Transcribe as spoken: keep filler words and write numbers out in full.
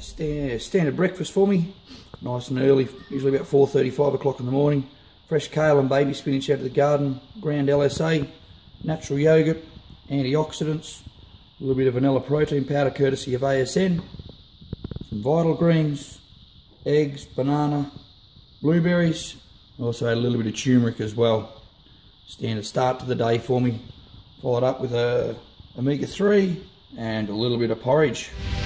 st standard breakfast for me, nice and early, usually about four thirty, five o'clock in the morning. Fresh kale and baby spinach out of the garden, ground L S A, natural yogurt, antioxidants, a little bit of vanilla protein powder courtesy of A S N, some vital greens, eggs, banana, blueberries. Also had a little bit of turmeric as well. Standard start to the day for me. Followed up with a omega three and a little bit of porridge.